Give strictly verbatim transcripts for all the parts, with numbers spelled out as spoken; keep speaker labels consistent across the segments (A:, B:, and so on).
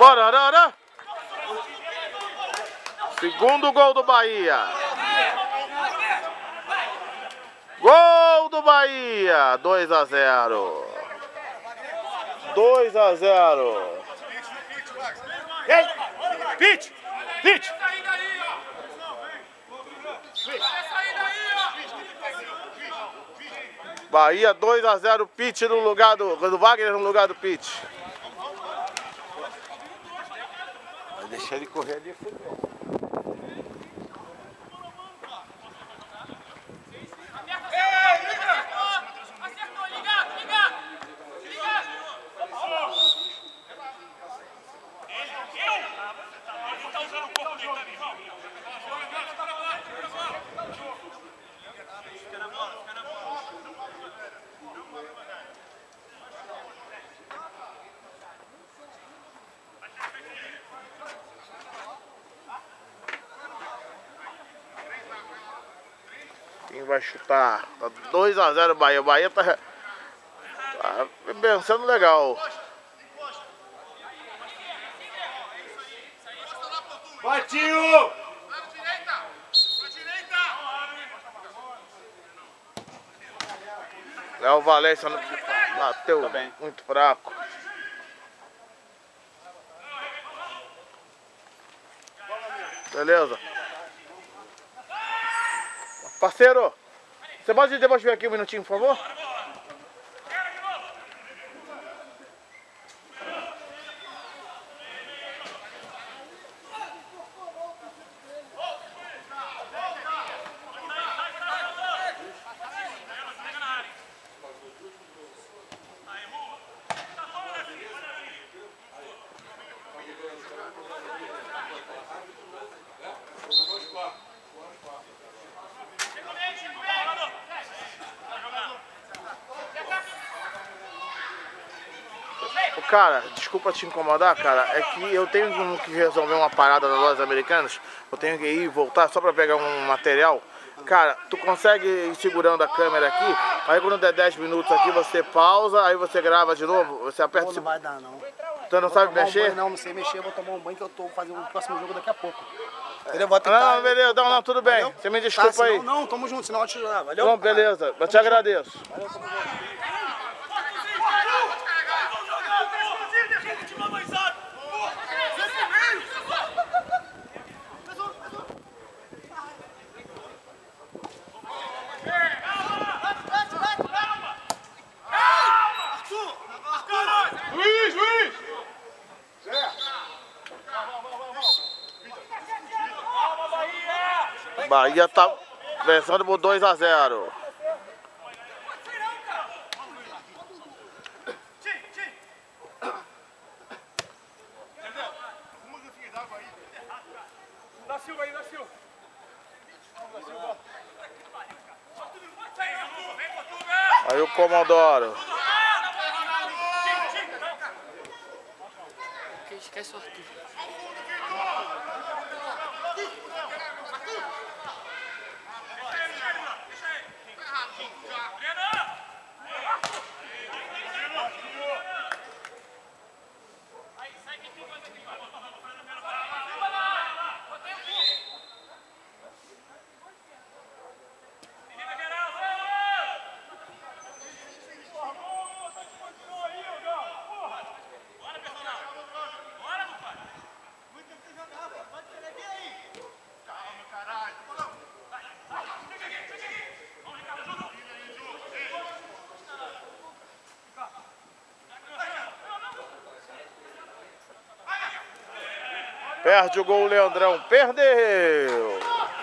A: Pororó. Segundo gol do Bahia. Gol do Bahia. dois a zero. dois a zero.
B: Pitch! Pitch!
A: Bahia dois a zero, Pitch no lugar do, do Wagner no lugar do Pitch. Vai deixar ele correr ali. Quem vai chutar? Tá dois a zero Bahia. O Bahia tá, tá pensando legal.
B: Batinho!
A: Léo Valência bateu bem, muito fraco. Beleza. Parceiro, você pode depois vir aqui um minutinho, por favor? Cara, desculpa te incomodar, cara, é que eu tenho que resolver uma parada nas lojas americanas. Eu tenho que ir e voltar só pra pegar um material. Cara, tu consegue ir segurando a câmera aqui, aí quando der dez minutos aqui você pausa, aí você grava de novo, você aperta...
C: Não, não vai dar não.
A: Tu não sabe mexer?
C: Um banho, não, não sei mexer, eu vou tomar um banho que eu tô fazendo o próximo jogo daqui a pouco. Entendeu? Vou tentar...
A: Não, beleza, não, não, tudo bem.
C: Valeu?
A: Você me desculpa
C: tá,
A: aí.
C: Não, não, tamo junto, senão eu te ajudar, valeu?
A: Não, beleza, eu te agradeço.
C: Valeu, tamo junto.
B: Luiz, Luiz!
A: Bahia tá vencendo por dois a zero.
B: Da Silva aí, da Silva.
A: Aí o Comodoro.
D: Esquece o Arthur.
A: Perde o gol o Leandrão. Perdeu.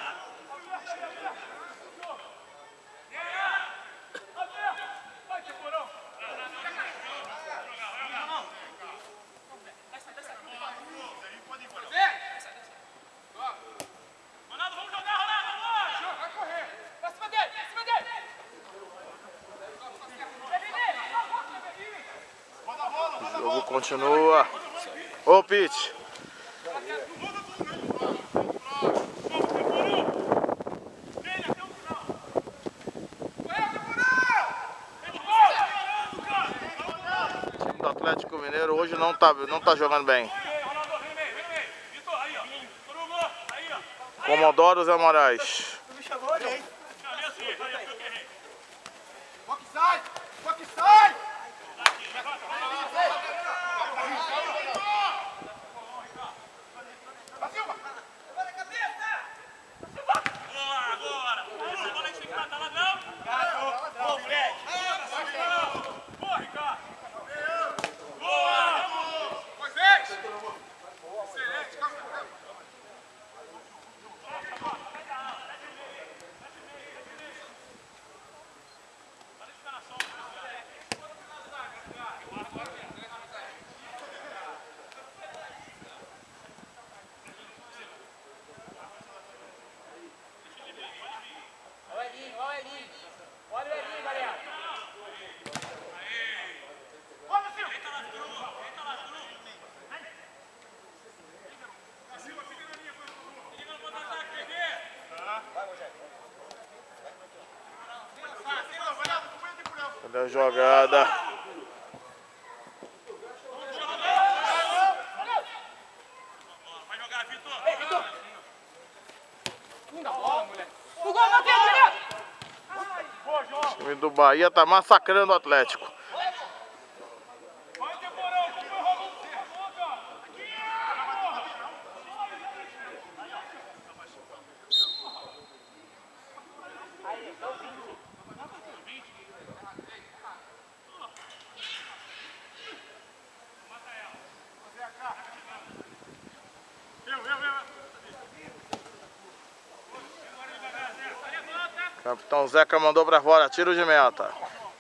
A: O jogo continua. Ô, Pitch. O time do Atlético Mineiro hoje não tá, não tá jogando bem. Comodoro Zé Moraes.
C: Tu me chamou, né? Foque sai! Foque sai!
A: Olha a jogada.
B: Vai jogar, Vitor. Ei, Vitor.
C: Linda bola, mulher. O gol bateu, mulher.
B: Boa, João.
A: O time do Bahia tá massacrando o Atlético.
B: Vai, Temporão. Como foi o roubo?
A: Capitão Zeca mandou pra fora, tiro de meta.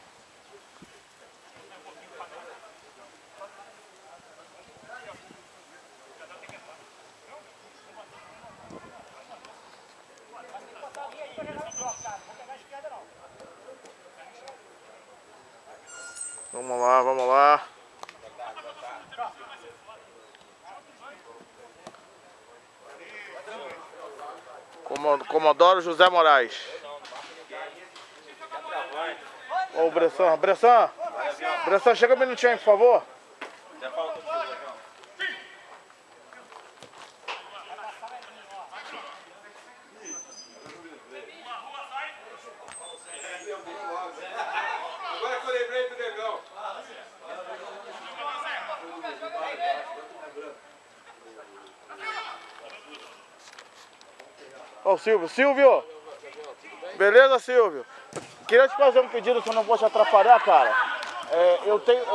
A: Vamos lá, vamos lá. Comodoro José Moraes. Ô, Bressan, Bressan, Bressan, chega um minutinho aí, por favor.
B: Agora que eu lembrei do negão.
A: Ô, Silvio, Silvio! Beleza, Silvio? Queria te fazer um pedido, se eu não vou te atrapalhar, cara. É, eu tenho... Eu...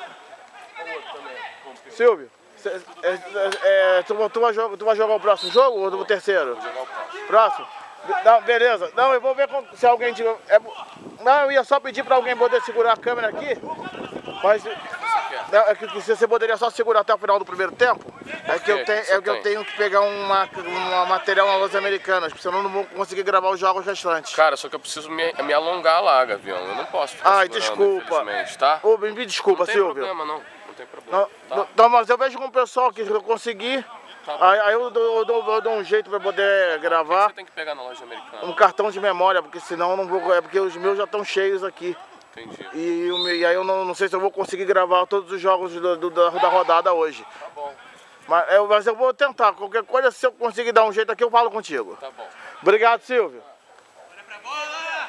A: Silvio, cê, é, é, tu, tu, vai jogar, tu vai jogar o próximo jogo ou o terceiro? Vou jogar o próximo. Próximo? Não, beleza. Não, eu vou ver se alguém... Te, é, não, eu ia só pedir pra alguém poder segurar a câmera aqui. Mas... É que você poderia só segurar até o final do primeiro tempo? É que eu tenho, é que eu tenho que pegar uma, uma material na Lojas Americanas, porque senão eu não vou conseguir gravar os jogos restantes.
D: Cara, só que eu preciso me, me alongar lá, Gavião. Eu não posso ficar
A: Ai, desculpa.
D: Tá?
A: Ô, me desculpa, Silvio.
D: Não tem problema, não. Não tem problema.
A: Não,
D: tá?
A: não, não, mas eu vejo com o pessoal que eu conseguir. Tá, aí, aí eu, dou, eu, dou, eu dou um jeito pra poder gravar.
D: O que você tem que pegar na Loja Americana?
A: Um cartão de memória, porque senão eu não vou. É porque os meus já estão cheios aqui.
D: Entendi.
A: E, e aí eu não, não sei se eu vou conseguir gravar todos os jogos do, do, da, da rodada hoje.
D: Tá bom.
A: Mas eu, mas eu vou tentar. Qualquer coisa, se eu conseguir dar um jeito aqui, eu falo contigo.
D: Tá bom.
A: Obrigado, Silvio.
B: Olha pra bola!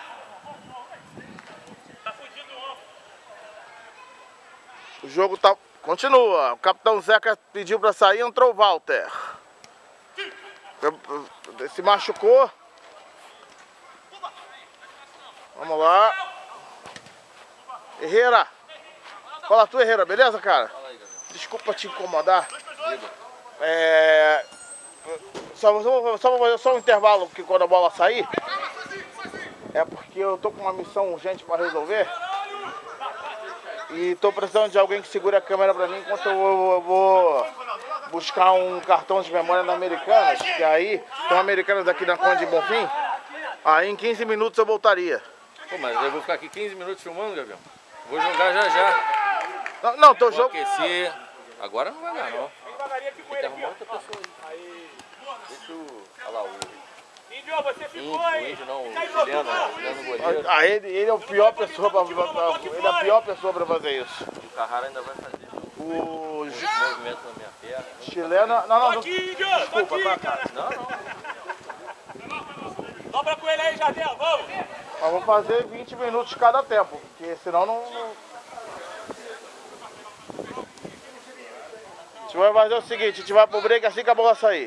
B: Tá fudido o ombro.
A: O jogo tá... continua. O capitão Zeca pediu pra sair, entrou o Walter. Se machucou. Vamos lá. Herrera. Fala tu, Herrera, beleza, cara? Desculpa te incomodar. É... Só, só, só vou fazer só um intervalo, porque quando a bola sair, é porque eu tô com uma missão urgente para resolver. E tô precisando de alguém que segure a câmera pra mim enquanto eu vou, eu vou buscar um cartão de memória na Americanas. Que aí, tem uma Americanas aqui na Conde de Bonfim. Aí em quinze minutos eu voltaria.
E: Pô, mas eu vou ficar aqui quinze minutos filmando, Gabriel. Vou jogar já já.
A: Não, não tô
E: Vou
A: jogando.
E: aquecer. Agora não vai dar, não.
B: Devagarinho
E: Tem que arrumar outra pessoa aí. Deixa o... Olha lá, o...
B: Índio, você ficou
E: Índio,
B: aí.
E: índio não, o Juliano, Juliano goleiro.
A: Ah, ele, ele é a pior pessoa pra, ele é a pior pessoa pra fazer isso.
E: O Carrara ainda vai fazer
A: O
E: movimento na minha perna.
A: chileno... Não, não, não.
B: Aqui, Índio!
A: Desculpa, tá, cara?
E: Não, não.
B: Dobra com ele aí, Jardel, vamos!
A: Mas vou fazer vinte minutos cada tempo, porque senão não... não... A gente vai fazer o seguinte, a gente vai pro break assim que a bola sair.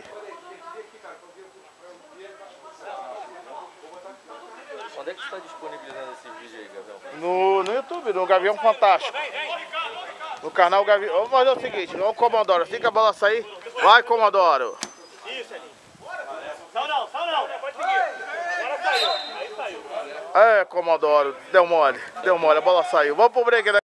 E: Onde é que você está disponibilizando esse vídeo aí, Gavião?
A: No, no YouTube, no Gavião Fantástico. No canal Gavião. Vamos fazer o seguinte, vamos Comodoro, assim que a bola sair, vai Comodoro.
B: Isso, Elinho. Sal não, sal não. Pode seguir. Agora saiu. Aí saiu.
A: É, Comodoro, deu mole, deu mole, a bola saiu. Vamos pro break, né?